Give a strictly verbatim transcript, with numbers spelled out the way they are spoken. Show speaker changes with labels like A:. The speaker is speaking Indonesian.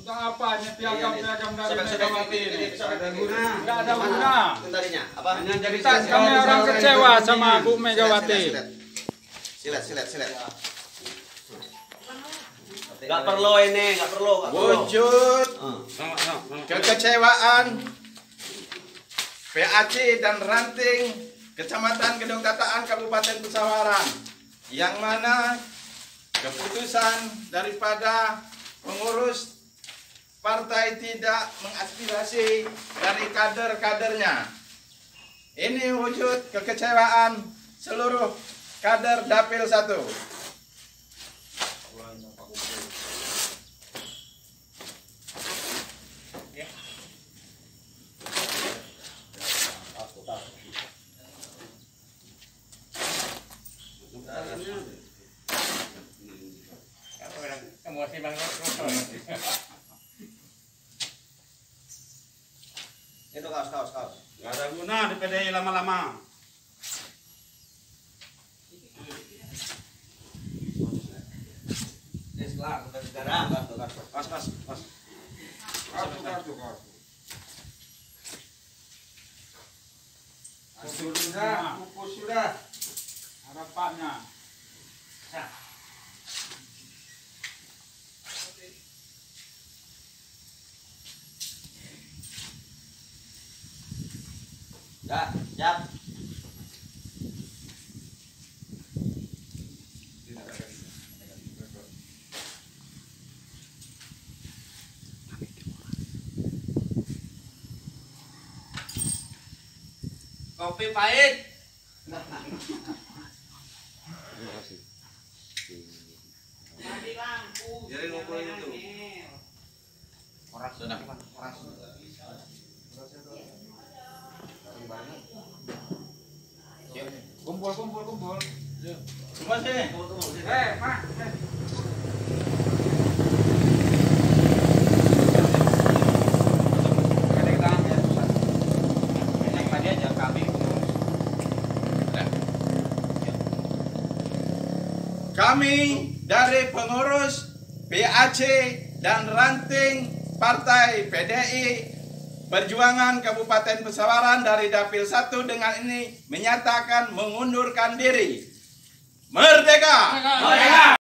A: Untuk apa piagam-piagam dari
B: Sudah, sudah,
A: Megawati ini?
B: ini sudah ada guna.
A: Tidak ada guna.
B: Itu tadinya apa?
C: Hanya jadi
A: Kita kami orang kecewa sama Bu
B: Silet,
A: Megawati.
B: silet, silet, silet, silet.
C: Nggak perlu ini, nggak perlu. nggak perlu.
B: Wujud
C: Hmm.
B: kekecewaan P A C dan Ranting Kecamatan Gedong Tataan Kabupaten Pesawaran, yang mana keputusan daripada pengurus partai tidak mengaspirasi dari kader-kadernya. Ini wujud kekecewaan seluruh kader Dapil satu.
A: Emosi banget.
B: Itu kaos, kaos, kaos.
C: Nggak ada guna di P D I lama-lama. Kas, kas, kas.
A: Kartu, kartu, kartu. Sudah, pupus sudah. Harapannya.
C: Ya, siap. Kopi pahit.
D: Mati lampu.
C: Jadi ngumpul itu.
B: Oras sudah, oras.
A: Kumpul, kumpul, kumpul.
B: Semua sini.
A: Eh, Pak.
B: Kami dari pengurus P A C dan Ranting Partai P D I Perjuangan Kabupaten Pesawaran dari Dapil satu dengan ini menyatakan mengundurkan diri. Merdeka!
A: Merdeka!